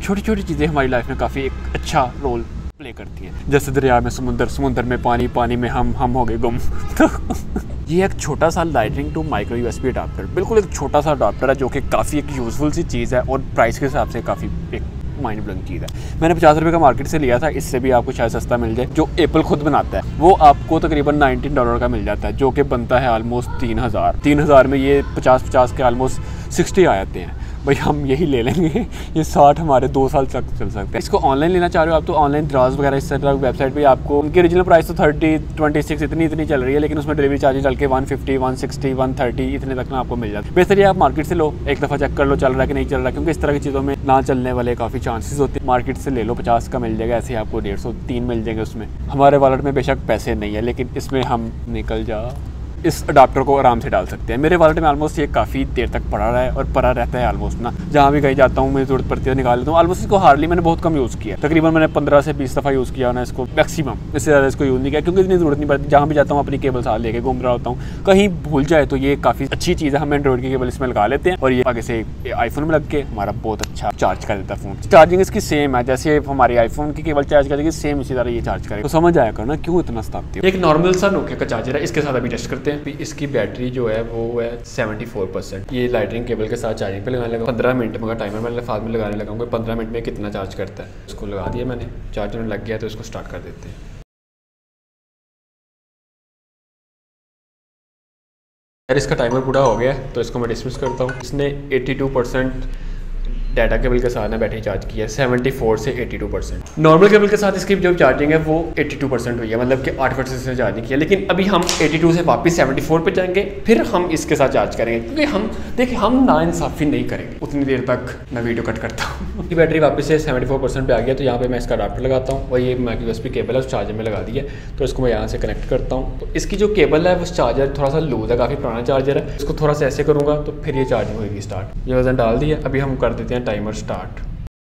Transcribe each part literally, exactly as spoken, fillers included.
छोटी छोटी चीज़ें हमारी लाइफ में काफ़ी एक अच्छा रोल प्ले करती हैं। जैसे दरिया में समुंदर, समुंदर में पानी, पानी में हम हम हो गए गुम। तो ये एक छोटा सा lightning to micro USB adapter, बिल्कुल एक छोटा सा अडाप्टर है जो कि काफ़ी एक यूज़फुल सी चीज़ है और प्राइस के हिसाब से काफ़ी एक माइंड ब्लोइंग चीज़ है। मैंने पचास रुपये का मार्केट से लिया था, इससे भी आपको शायद सस्ता मिल जाए। जो एप्पल खुद बनाता है वो आपको तकरीबन नाइनटीन डॉलर का मिल जाता है, जो कि बनता है ऑलमोस्ट तीन हज़ार तीन हज़ार में ये पचास पचास के ऑलमोस्ट सिक्सटी आ जाते हैं। भाई हम यही ले लेंगे, ये साठ हमारे दो साल तक चल सकते हैं। इसको ऑनलाइन लेना चाह रहे हो आप तो ऑनलाइन द्राज वगैरह इस तरह वेबसाइट पे आपको उनकी ओरिजिनल प्राइस तो थर्टी ट्वेंटी सिक्स इतनी इतनी चल रही है, लेकिन उसमें डिलीवरी चार्जेस चल के one fifty one sixty one thirty इतने तक ना आपको मिल जाता है। बेहतर ये आप मार्केट से लो, एक दफ़ा चेक कर लो चल रहा है कि नहीं चल रहा है, क्योंकि इस तरह की चीज़ों में ना चलने वाले काफ़ी चांसेस होते हैं। मार्केट से ले लो, पचास का मिल जाएगा, ऐसे आपको डेढ़ सौ तीन मिल जाएंगे। उसमें हमारे वॉलेट में बेशक पैसे नहीं है, लेकिन इसमें हम निकल जा इस अडाप्टर को आराम से डाल सकते हैं। मेरे वॉलेट में ऑलमोस्ट ये काफ़ी देर तक पड़ा रहा है और पड़ा रहता है ऑलमोस्ट ना, जहाँ भी कहीं जाता हूँ मुझे जरूरत पड़ती है निकाल लेता हूँ। ऑलमोस्ट इसको हार्डली मैंने बहुत कम यूज़ किया, तकरीबन मैंने पंद्रह से बीस दफ़ा यूज़ किया ना इसको, मैक्सिमम। इससे ज़्यादा इसको यूज़ नहीं किया क्योंकि इतनी ज़रूरत नहीं पड़ती। जहाँ भी जाता हूँ अपनी केबल साथ लेके घूम रहा होता हूँ, कहीं भूल जाए तो ये काफ़ी अच्छी चीज़ है। हम एंड्रॉइड की केबल इसमें लगा लेते हैं और ये आगे से आईफोन में लग के हमारा बहुत अच्छा चार्ज कर देता है फ़ोन। चार्जिंग इसकी सेम है जैसे हमारी आईफोन की केबल चार्ज करेगी, सेम इसी तरह ये चार्ज करेगा। तो समझ आया करना क्यों इतना सताती है। एक नॉर्मल सा नोकिया का चार्जर है, इसके साथ अभी टेस्ट करते हैं। इसकी बैटरी जो है वो है सेवेंटी फोर परसेंट। ये लाइटनिंग केबल के साथ चार्जिंग पे लगाने लगा, पंद्रह मिनट में टाइमर मैंने फाद में लगाने लगा पंद्रह मिनट में कितना चार्ज करता है। इसको लगा दिया मैंने, चार्जर में लग गया तो इसको स्टार्ट कर देते हैं। यार इसका टाइमर पूरा हो गया तो इसको मैं डिसमिस करता हूँ। इसने eighty two percent data cable के साथ ना बैटरी चार्ज की है, सेवेंटी फोर से eighty two percent. Normal cable के साथ इसकी जो चार्जिंग है वो एटी टू परसेंट हुई है, मतलब कि आठ परसेंट से चार्जिंग की है। लेकिन अभी हम एटी टू से वापस सेवेंटी फोर पे जाएंगे, फिर हम इसके साथ चार्ज करेंगे, क्योंकि हम देखिए हम नाइंसाफ़ी नहीं करेंगे। उतनी देर तक मैं वीडियो कट करता हूँ। बैटरी वापस से सेवेंटी फोर परसेंट पे आ गया, तो यहाँ पे मैं इसका अडाप्टर लगाता हूँ और ये माइक्रो यूएसबी केबल है उस चार्जर में लगा दी है, तो इसको मैं यहाँ से कनेक्ट करता हूँ। तो इसकी जो केबल है वो चार्जर थोड़ा सा लूज है, काफ़ी पुराना चार्जर है। इसको थोड़ा सा ऐसे करूँगा तो फिर ये चार्जिंग होगी स्टार्ट। ये वजन डाल दिया, अभी हम कर देते हैं टाइमर स्टार्ट।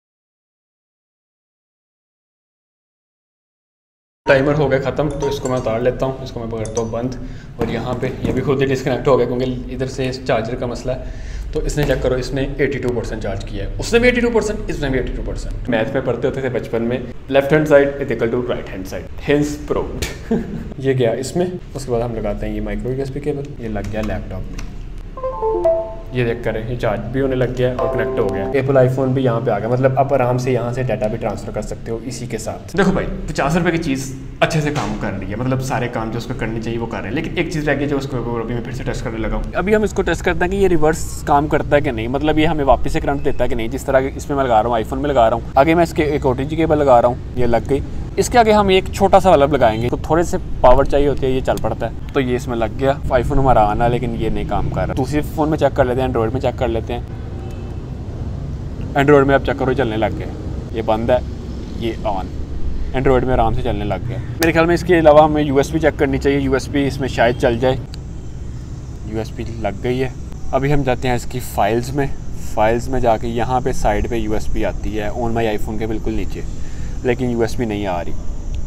टाइमर हो गया ख़त्म, तो इसको मैं उतार लेता हूँ, इसको मैं करता हूँ बंद। और यहाँ पे ये भी खुद ही डिस्कनेक्ट हो गया क्योंकि इधर से इस चार्जर का मसला है। तो इसने चेक करो, इसने एटी टू परसेंट चार्ज किया है, उसने भी एटी टू परसेंट, इसने भी एटी टू परसेंट। मैथ में पढ़ते होते थे बचपन में, left hand side is equal to right hand side, hence proved. ये गया इसमें। उसके बाद हम लगाते हैं ये माइक्रो यूएसबी केबल, ये लग गया लैपटॉप में। ये देख कर ये चार्ज भी होने लग गया और कनेक्ट हो गया। एप्पल आईफोन भी यहाँ पे आ गया, मतलब आप आराम से यहाँ से डाटा भी ट्रांसफर कर सकते हो इसी के साथ। देखो भाई पचास रुपये की चीज़ अच्छे से काम कर रही है, मतलब सारे काम जो उसको करने चाहिए वो कर रहे हैं। लेकिन एक चीज़ रह गई जो उसको अभी मैं फिर से टेस्ट करने लगा हूँ। अभी हम इसको टेस्ट करते हैं कि ये रिवर्स काम करता है कि नहीं, मतलब ये हमें वापस से करंट देता है कि नहीं। जिस तरह इसमें मैं लगा रहा हूँ, आईफोन में लगा रहा हूँ, आगे मैं इसके एक ओटीजी केबल लगा रहा हूँ, ये लग गई। इसके आगे हम एक छोटा सा बल्ब लगाएंगे तो थोड़े से पावर चाहिए होती है, ये चल पड़ता है। तो ये इसमें लग गया। आईफोन हमारा आना, लेकिन ये नहीं काम कर रहा। दूसरे फ़ोन में चेक कर लेते हैं, एंड्रॉइड में चेक कर लेते हैं। एंड्रॉइड में आप चेक करो चलने लग गए, ये बंद है, ये ऑन। एंड्रॉइड में आराम से चलने लग गया। मेरे ख्याल में इसके अलावा हमें यूएसबी चेक करनी चाहिए, यूएसबी इसमें शायद चल जाए। यूएसबी लग गई है। अभी हम जाते हैं इसकी फाइल्स में। फाइल्स में जाके यहाँ पे साइड पे यूएसबी आती है, ऑन माई आईफोन के बिल्कुल नीचे, लेकिन यूएसबी नहीं आ रही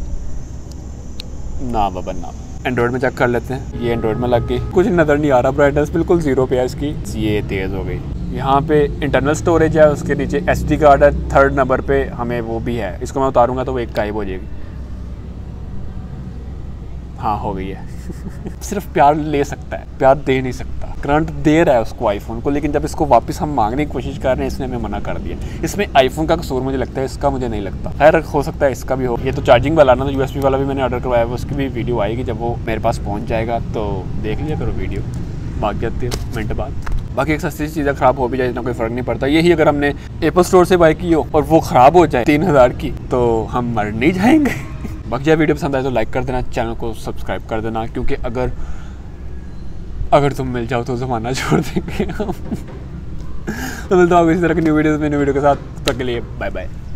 ना बाबा ना। एंड्रॉइड में चेक कर लेते हैं, ये एंड्रॉइड में लग गई, कुछ नज़र नहीं आ रहा, ब्राइटनेस बिल्कुल ज़ीरो पे है इसकी, ये तेज़ हो गई। यहाँ पे इंटरनल स्टोरेज है, उसके नीचे एसडी कार्ड है, थर्ड नंबर पे हमें वो भी है। इसको मैं उतारूँगा तो वो एक गायब हो जाएगी। हाँ हो गई है। सिर्फ प्यार ले सकता है, प्यार दे नहीं सकता। करंट दे रहा है उसको आईफोन को, लेकिन जब इसको वापस हम मांगने की कोशिश कर रहे हैं इसने हमें मना कर दिया। इसमें आईफोन का कसूर मुझे लगता है, इसका मुझे नहीं लगता। खैर हो सकता है इसका भी हो। ये तो चार्जिंग वाला ना, तो यूएसबी वाला भी मैंने ऑर्डर करवाया है, उसकी भी वीडियो आएगी जब वो मेरे पास पहुँच जाएगा, तो देख लिया करो वीडियो, भाग जाते हो मिनट बाद। बाकी एक सस्ती चीज़ें ख़राब हो भी जाए इतना कोई फ़र्क नहीं पड़ता। यही अगर हमने एप्पल स्टोर से बाय की हो और वो ख़राब हो जाए तीन हज़ार की, तो हम मर नहीं जाएंगे। बाकी जब वीडियो पसंद आए तो लाइक कर देना, चैनल को सब्सक्राइब कर देना, क्योंकि अगर अगर तुम मिल जाओ तो ज़माना छोड़ देंगे हम। तो मिलता हूँ इसी तरह की न्यू वीडियोज़ में न्यू वीडियो के साथ। तब तक के लिए बाय बाय।